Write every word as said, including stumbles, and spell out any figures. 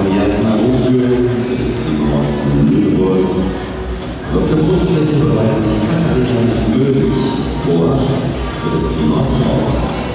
Jasna Ruge für das Team aus Lüneburg. Auf der Bodenfläche bereitet sich Katharina Möhlich vor für das Team aus Braunbach.